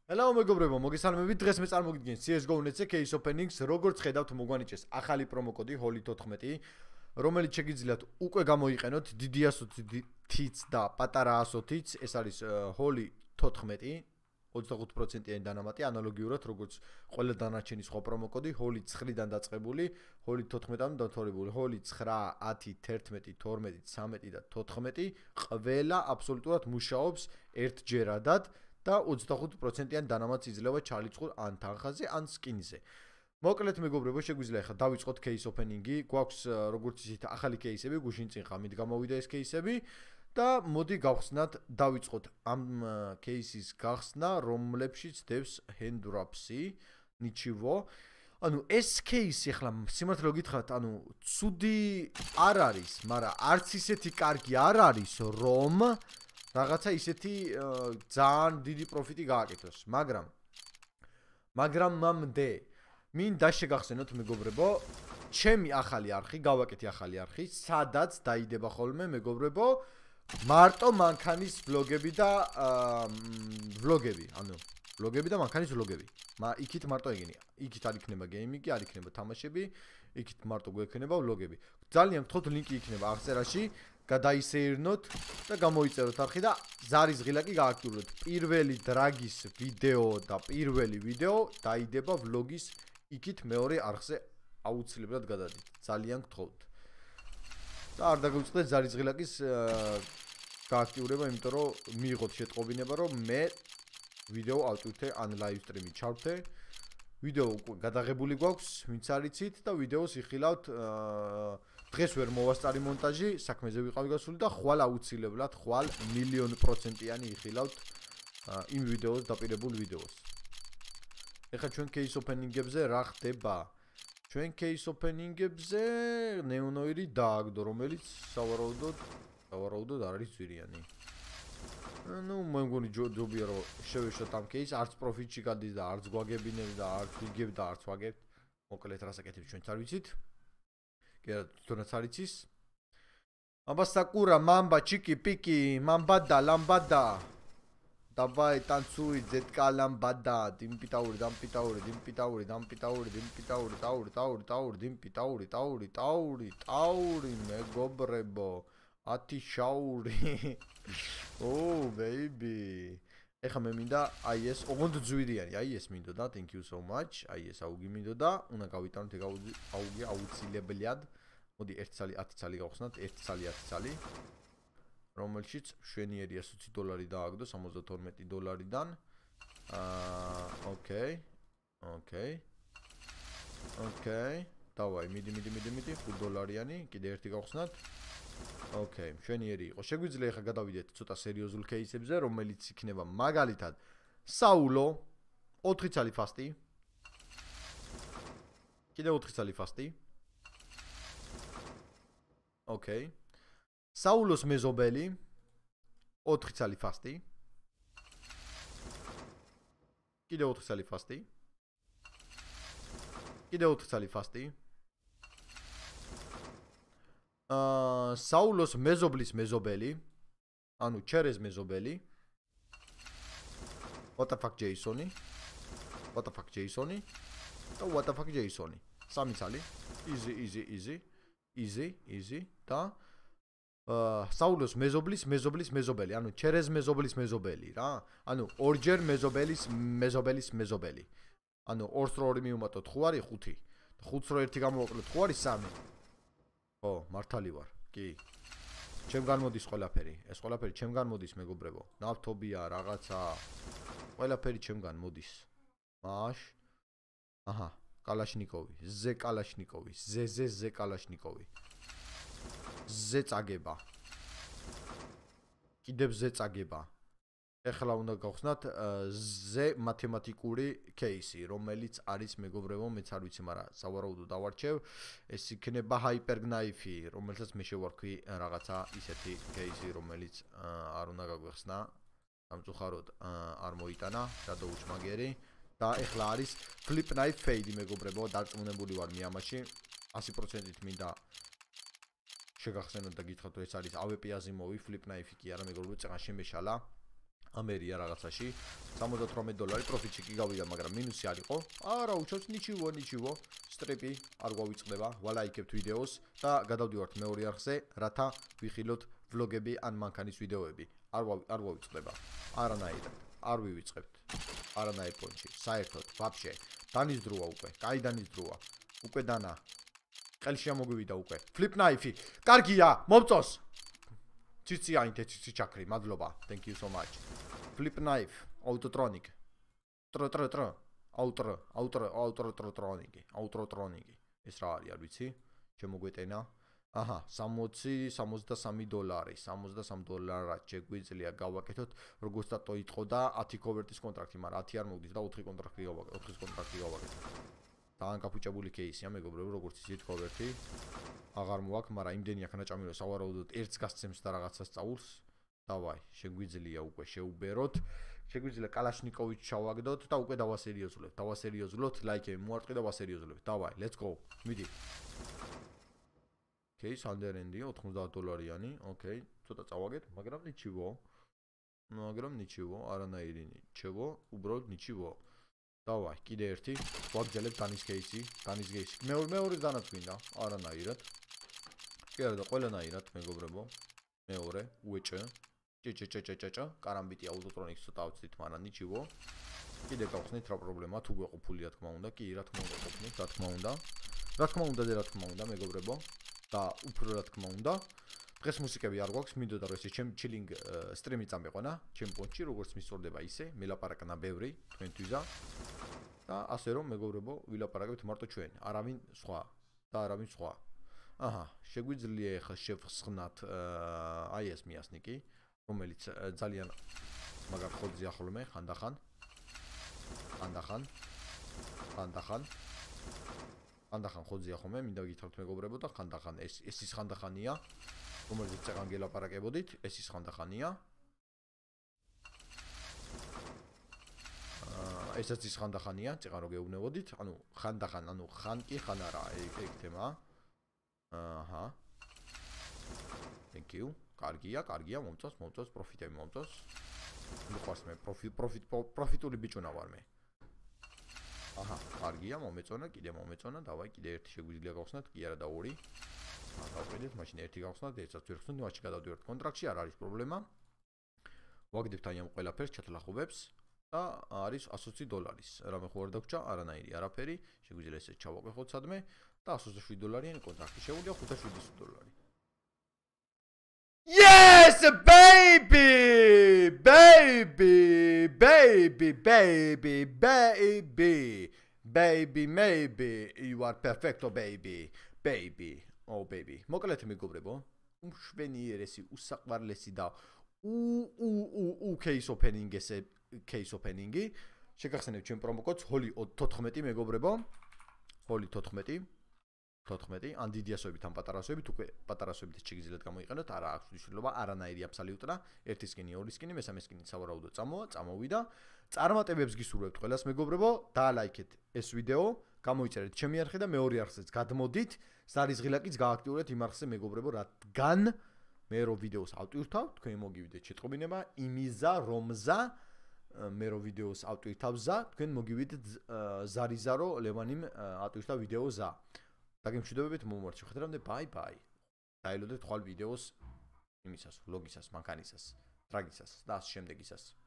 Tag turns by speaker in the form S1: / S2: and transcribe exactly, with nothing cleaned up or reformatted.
S1: Hello მეგობრებო, მოგესალმებით. დღეს მე წარმოგიდგენთ C S G O Net-ზე case openings, როგორც ხედავთ, მოგვანიჭეს ახალი პრომო კოდი ჰოლი თოთხმეტი, რომელიც შეგიძლიათ უკვე გამოიყენოთ დიდი ასოთიც და პატარა ასოთიც. ეს არის ჰოლი თოთხმეტი, ოცდახუთ პროცენტიანი დანამატი, ანალოგიურად როგორც ყველა დანარჩენი სხვა პრომო კოდი, ჰოლი ცხრიდან დაწყებული, ჰოლი თოთხმეტამდე დამთავრებული, ჰოლი ცხრა, ათი, თერთმეტი, თორმეტი, ცამეტი და თოთხმეტი, ყველა აბსოლუტურად მუშაობს ერთჯერადად. და ოცდახუთ პროცენტიანი დანამატს იძლევა ჩალიწყურ ან თანხაზე, ან სკინზე. მოკლედ მეგობრებო, შეგვიძლია ახლა დავიწყოთ case opening-ი. გვაქვს როგორც ისეთ ახალი кейსები, გუშინ წინ ხამით გამოვიდა ეს кейსები და მოდი გავხსნათ, დავიწყოთ ამ кейსის გახსნა, რომლებშიც დევს hand wraps-ი, ნიჩივო. ანუ ეს кейსი ახლა სიმართლე გითხრათ, ანუ ცუდი არ არის, მაგრამ არც ისეთი კარგი არ არის, რომ რაღაცა ისეთი ძალიან დიდი პროფიტი გააკეთოს, მაგრამ მაგრამ მამდე მინდა შეგახსენოთ მეგობრებო, ჩემი ახალი არხი, გავაკეთე ახალი არხი, სადაც დაიდება ხოლმე მეგობრებო, მარტო მანქანის ვლოგები და ვლოგები, ანუ ვლოგები და მანქანის ვლოგები. მა იქით მარტო ეგენია. იქით არ იქნება გეიმინგი, არ იქნება თამაშები, იქით მარტო გვექნება ვლოგები. ძალიან გთხოვთ, ლინკი იქნება აღწერაში. გადაისეირნოთ და გამოიწეროთ არხი და ზარის ღილაკი გააქტიუროთ. პირველი დრაგის ვიდეო და პირველი ვიდეო დაიდება ვლოგის იქით მეორე არხზე აუცილებლად გადადით. ძალიან გთხოვთ. და არ დაგუწყდეთ ზარის ღილაკის გააქტიურება, იმიტომ რომ მიიღოთ შეტყობინება, რომ მე ვიდეო ავტვირთე ან live stream-ი ჩავთე. ვიდეო უკვე გადაღებული გვაქვს, ვინც არ იცით და ვიდეოს იხილავთ დღეს ვერ მოვასწარი მონტაჟი, საქმეზე ვიყავი გასული და ხვალ აუცილებლად, ხვალ მილიონ პროცენტიანი იხილავთ იმ ვიდეოს დაპირებულ ვიდეოს. ეხლა ჩვენ case opening-ებზე რა ხდება? ჩვენ case opening-ებზე ნეონოირი დააგდო, რომელიც სავარაუდოდ, სავარაუდოდ არ არის ძვირიანი. ну, მე მგონი ჯობია რომ შევეშოთ ამ case, არც პროფიტში გადის და არც გვაგებინებს და არც ვიგებ და არც ვაგებთ. მოკლედ რას აკეთებ ჩვენც არ ვიცით. Că tunățariți? Amba Sakura, Mamba, Chiki, Piki, Mambada, Lambada. Davai, tanțui, Zetka, Lambada. Din pitauri, dam pitauri, din pitauri, dam pitauri, din pitauri, tauri, tauri, tauri, din pitauri, tauri, tauri, tauri, megobrebo. Ati shauri. Oh, baby. ეხა მე მინდა აი ეს ოღონდ ძვირიანი, აი ეს მინდოდა, thank you so much. აი ეს აუგი მინდოდა, უნდა გავიტანოთ ეგ აუგი აუცილებლად. მოდი ერთი ცალი, ათი ცალი გავხსნათ, ერთი ცალი, ათი ცალი. რომელშიც მშვენიერი ოცი დოლარი დააგდო სამოცდათორმეტი დოლარიდან. აა, ოკეი. ოკეი. ოკეი. დავაი, მიდი, მიდი, მიდი, მიდი, ხუთ დოლარიანი, კიდე ერთი გავხსნათ. ოკეი, მშვენიერი იყო. შეგვიძლია ახლა გადავიდეთ ცოტა სერიოზულ кейსებზე, რომელიც იქნება მაგალითად საულო, ოთხი ცალი ფასტი. კიდე ოთხი ცალი ფასტი. ოკეი. საულოს მეზობელი, ოთხი ცალი ფასტი. კიდე ოთხი ცალი ფასტი. კიდე ოთხი ცალი ფასტი. აა საულოს მეზობლის მეზობელი, ანუ ჩერეს მეზობელი. What the fuck Jason-ი? What the fuck Jason-ი? და what the fuck Jason-ი? სამი ცალი. Easy, easy, easy. Easy, easy. და აა საულოს მეზობლის მეზობლის მეზობელი, ანუ ჩერეს მეზობლის მეზობელი რა. ანუ ორჯერ მეზობელის მეზობელის მეზობელი. ანუ ორს რო ორი მივუმატოთ ხო არის ხუთი. ხუთს რო ერთი გამოვაკლოთ ხო არის სამი. ო, მართალი ვარ. კი. ჩემგან მოდის ყველაფერი. ეს ყველაფერი ჩემგან მოდის, მეგობრებო. ნავთობია, რაღაცა. ყველაფერი ჩემგან მოდის. მაშ. აჰა, კალაშნიკოვი, ზე კალაშნიკოვი, ზე ზე ზე კალაშნიკოვი. ზე წაგება. კიდევ ზე წაგება. ეხლა უნდა გავხსნათ ზე მათემატიკური кейსი, რომელიც არის მეგობრებო, მეც არ ვიცი, მაგრამ სავარაუდოდ დავარჩევ. ეს იქნება ჰაიპერგნაიფი, რომელსაც მე შევარქვი რაღაცა ისეთი кейსი, რომელიც არ უნდა გაგვეხსნა. სამწუხაროდ არ მოიტანა, შადო უჩმაგერი და ეხლა არის flip knife fade მეგობრებო, დარწმუნებული ვარ მე ამაში. ასი პროცენტით მინდა შეგახსენოთ და გითხრათ, რომ ეს არის ავეპი აზიმოვი flip knife-ი კი არა მეგობრებო, წეღან შემეშალა. ამერია რაღაცაში სამოცდაოთხმეტ დოლარი პროფიტში კი გავიდა, მაგრამ მინუსი არ იყო. არა, უჩვენს ნიჩივო, ნიჩივო. სტრიპი არ გვავიწყდება, ვალაიქებთ ვიდეოს და გადავდივართ მეორე არხზე, რათა ვიხილოთ ვლოგები ან მანქანის ვიდეოები. არ არ გვავიწყდება. არანაირად. არ ვივიწყებთ. არანაირ პონჩი. საერთოდ, ვაფშე. დანისდროა უკვე. კაი დანისდროა. უკვე დანა. ყელში ამოგვივიდა უკვე. Flip knife. კარგია, მომწოს. ციცი აინთე ციცი ჩაქრი, მადლობა. Thank you so much. Flip knife, autotronic. Tr tr tr. Auto, auto, autotronic. Autotronic. ეს რა არის, არ ვიცი. შემოგვეტენა. აჰა, სამოცი სამოცდასამი დოლარი. სამოცდასამი დოლარად შეგვიძლია გავაკეთოთ, როგორც და ტოიტყო და ათი კოვერტის კონტრაქტი, მაგრამ ათი არ მოგდის და ოთხი კონტრაქტი გავაკეთოთ, ოთხის კონტრაქტი გავაკეთოთ. თან გაფუჭებული кейსია, მეგობრებო, როგორც იცით კოვერტი. აღარ მოაქვს, მაგრამ იმდენი აქ ნაჭამი რომ სავარაუდოდ ერთს გასცემს და რაღაცას წაულს. დავაი, შეგვიძლია უკვე შეუბეროთ. შეგვიძლია კალაშნიკოვიჩ ჩავაგდოთ და უკვე დავასერიოზულებთ. დავასერიოზულოთ, ლაიქები მოარტყი და ვასერიოზულებთ. დავაი, let's go. მიდი. ოკეი, სანდერენდი ოთხმოცდაათ დოლარიანი. ოკეი, ცოტა წავაგეთ, მაგრამ ნიჩივო. მაგრამ ნიჩივო, არანაირი ნიჩივო, უბრალოდ ნიჩივო. დავაი, კიდე ერთი. ვაგრძელებ დანის кейსი, დანის кейსი. მეორე მეორე დანაც გვინდა, არანაირად. კი არა და ყველანაირად, მეგობრებო. მეორე, უეჭე. ჭეჭეჭეჭეჭეჭა, კარამბიტი აუტოტრონიკს ცოტა ავწდით, მაგრამ ნიჩივო. კიდე გავხსნით რა პრობლემა, თუ გვეყופული რა თქმა უნდა, კი, რა თქმა უნდა, ყოფნით, რა თქმა უნდა. რა თქმა უნდა და რა თქმა უნდა, მეგობრებო. და უფრო რა თქმა უნდა. დღეს მუსიკები არ გვაქვს, მინდოდა რომ ესე ჩემ ჩილინგ სტრიმი წამეყვანა, ჩემ პონჩი, როგორც მისწორდება ისე, მელაპარაკნა ბევრი თქვენთვისა. და ასე რომ მეგობრებო, ვილაპარაკებთ მარტო ჩვენ, არავინ სხვა და არავინ სხვა. აჰა, შეგვიძლია ახლა შევხსნათ აი ეს მიასნიკი, რომელიც ძალიან მაგარ ხოძია ხოლმე, ხანდახან. ხანდახან. ხანდახან. ხანდახან ხოძია ხოლმე, მინდა გითხრათ მეგობრებო და ხანდახან ეს ეს ის ხანდახანია, რომელიც წეგან გელაპარაკებოდით, ეს ის ხანდახანია. ესაც ის ხანდახანია, წეგან რო გეუბნებოდით, ანუ ხანდახან, ანუ ხან კი ხან არა, ეგ თემა. აჰა. Thank you. კარგია, კარგია, მომწონს, მომწონს, პროფიტები მომწონს. მიყვარს მე პროფიტ პროფიტ პროფიტული ბიჭუნა ვარ მე. აჰა, კარგია, მომეწონა, კიდე მომეწონა, დავაი, კიდე ერთი შეგვიძლია გავხსნათ, კი არა და ორი. გავყიდეთ, მაშინ ერთი გავხსნათ, ერთსაც ვერ ხსნით, მაშინ გადავდივართ კონტრაქტში, არ არის პრობლემა. ვაგდებთ აი ამ ყველაფერს ჩათლახობებს და არის ათი დოლარის. რამე ხო არ დაგჭა, არანაირი არაფერი, შეგვიძლია ესე ჩავაკვეხოთ სადმე და ათი დოლარიანი კონტრაქტი შეუძლია ხუთი დოლარი. Yes, baby, baby, baby, baby, baby, baby, maybe you are perfecto, baby, baby, oh baby. მოკლედ მეგობრებო, უშვენიერესი, უსაყვარლესი და უ უ უ უ case opening ესე case opening-ი. შეგახსენებთ ჩვენ პრომო კოდს ჰოლი თოთხმეტი მეგობრებო. ჰოლი თოთხმეტი. თოთხმეტი, ან დიდი ასოებით, ან პატარა ასოებით, უკვე პატარა ასოებით შეგიძლიათ გამოიყენოთ, არა აქვს მნიშვნელობა, არანაირი აბსოლუტურად, ერთი სკინი, ორი სკინი, მესამე სკინი სავარაუდოდ წამოვა, წამოვიდა. წარმატებებს გისურვებთ ყველას მეგობრებო, დაალაიქეთ ეს ვიდეო, გამოიწერეთ ჩემი არხი და მეორე არხზეც გადმოდით, ზარის ღილაკიც გააქტიურეთ იმ არხზე მეგობრებო, რადგან მე რო ვიდეოს ავტვირთავ, თქვენ მოგივიდეთ შეტყობინება იმიზა, რომზა მე რო ვიდეოს ავტვირთავზა, თქვენ მოგივიდეთ ზარიზა რო ლევანიმ ავტვირთავ ვიდეოზა. დაგემშვიდობებით მომმართ შეხვედრამდე ბაი ბაი. დაელოდეთ ხვალ ვიდეოს იმისას, ვლოგისას, მანქანისას, ტრაგისას და ამ შემდეგისას.